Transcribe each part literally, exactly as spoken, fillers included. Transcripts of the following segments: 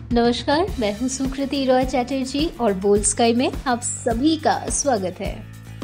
नमस्कार, मैं हूं सुकृति रॉय चैटर्जी और बोल्ड स्काई में आप सभी का स्वागत है।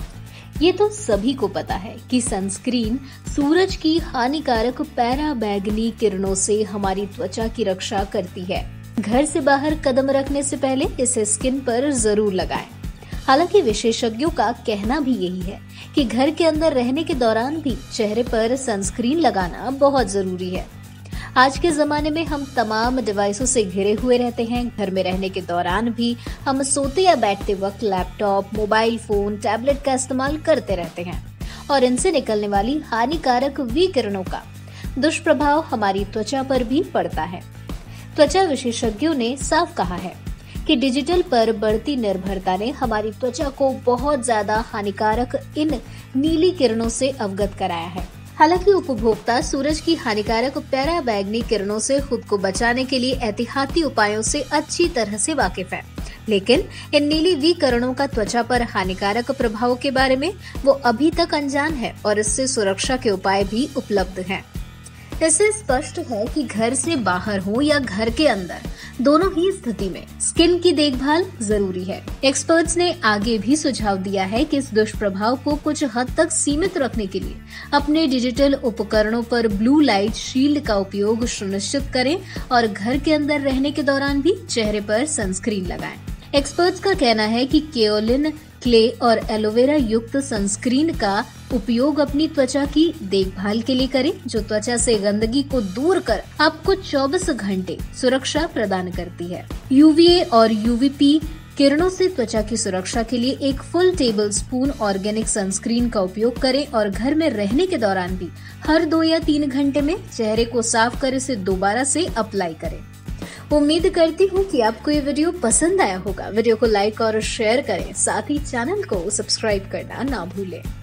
ये तो सभी को पता है कि सनस्क्रीन सूरज की हानिकारक पैराबैंगनी किरणों से हमारी त्वचा की रक्षा करती है। घर से बाहर कदम रखने से पहले इसे स्किन पर जरूर लगाएं। हालांकि विशेषज्ञों का कहना भी यही है कि घर के अंदर रहने के दौरान भी चेहरे पर सनस्क्रीन लगाना बहुत जरूरी है। आज के जमाने में हम तमाम डिवाइसों से घिरे हुए रहते हैं। घर में रहने के दौरान भी हम सोते या बैठते वक्त लैपटॉप, मोबाइल फोन, टैबलेट का इस्तेमाल करते रहते हैं और इनसे निकलने वाली हानिकारक विकिरणों का दुष्प्रभाव हमारी त्वचा पर भी पड़ता है। त्वचा विशेषज्ञों ने साफ कहा है कि डिजिटल पर बढ़ती निर्भरता ने हमारी त्वचा को बहुत ज्यादा हानिकारक इन नीली किरणों से अवगत कराया है। हालांकि उपभोक्ता सूरज की हानिकारक पैराबैंगनी किरणों से खुद को बचाने के लिए एहतियाती उपायों से अच्छी तरह से वाकिफ है, लेकिन इन नीली विकिरणों का त्वचा पर हानिकारक प्रभाव के बारे में वो अभी तक अनजान है और इससे सुरक्षा के उपाय भी उपलब्ध हैं। इससे स्पष्ट है कि घर से बाहर हो या घर के अंदर, दोनों ही स्थिति में स्किन की देखभाल जरूरी है। एक्सपर्ट्स ने आगे भी सुझाव दिया है कि इस दुष्प्रभाव को कुछ हद तक सीमित रखने के लिए अपने डिजिटल उपकरणों पर ब्लू लाइट शील्ड का उपयोग सुनिश्चित करें और घर के अंदर रहने के दौरान भी चेहरे पर सनस्क्रीन लगाएं। एक्सपर्ट्स का कहना है कि केओलिन, क्ले और एलोवेरा युक्त सनस्क्रीन का उपयोग अपनी त्वचा की देखभाल के लिए करें, जो त्वचा से गंदगी को दूर कर आपको चौबीस घंटे सुरक्षा प्रदान करती है। यूवीए और यूवीपी किरणों से त्वचा की सुरक्षा के लिए एक full tablespoon organic sunscreen का उपयोग करें और घर में रहने के दौरान भी हर दो या तीन घंटे में चेहरे को साफ कर इसे दोबारा से अप्लाई करें। उम्मीद करती हूँ कि आपको ये वीडियो पसंद आया होगा। वीडियो को लाइक और शेयर करें, साथ ही चैनल को सब्सक्राइब करना ना भूलें।